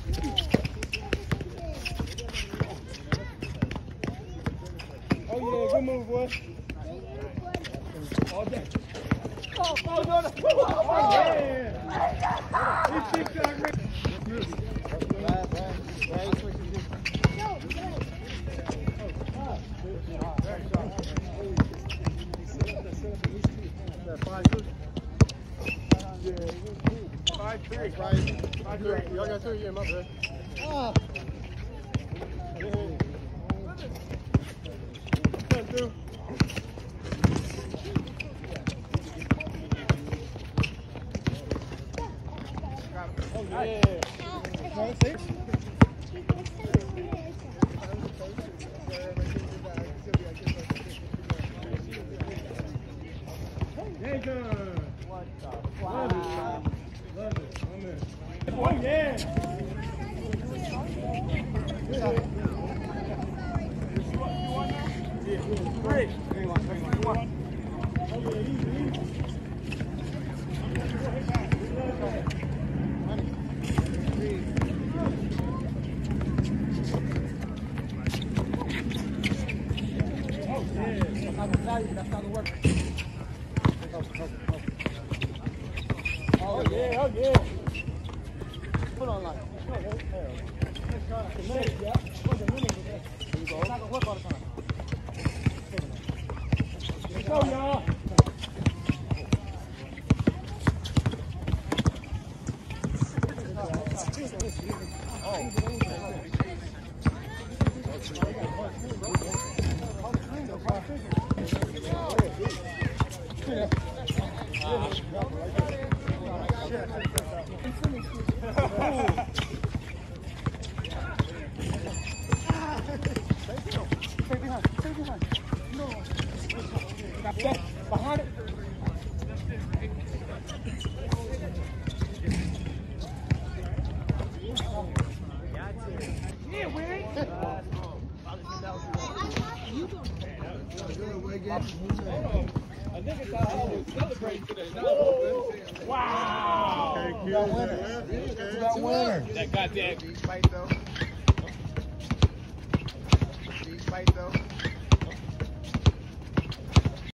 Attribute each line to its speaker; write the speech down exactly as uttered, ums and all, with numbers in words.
Speaker 1: Oh yeah, good move, boy. All day. Oh, oh, no, no. Oh, yeah. He picked that man. Five three. Five three. Y'all got two again, my bad. Ah. Two. Oh yeah. Nine six. What the? Wow. Love it. Oh yeah. Three. That's not the work. Oh yeah, oh yeah. Put on line. Yeah. There you go. It's not gonna work all the time. Let's go, y'all. Behind it. Yeah, Willie. I think it's how we celebrate today. Wow!
Speaker 2: Okay, you got winner. You got winner.
Speaker 1: That got that.
Speaker 3: Big fight though. Big fight though.